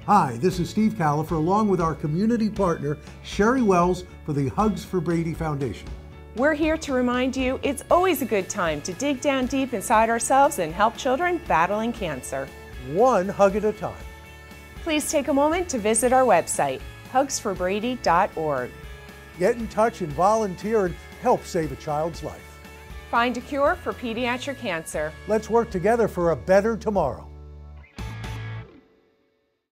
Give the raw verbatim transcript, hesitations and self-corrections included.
Hi, this is Steve Califer along with our community partner, Sherry Wells for the Hugs for Brady Foundation. We're here to remind you it's always a good time to dig down deep inside ourselves and help children battling cancer. One hug at a time. Please take a moment to visit our website, hugs for brady dot org. Get in touch and volunteer and help save a child's life. Find a cure for pediatric cancer. Let's work together for a better tomorrow.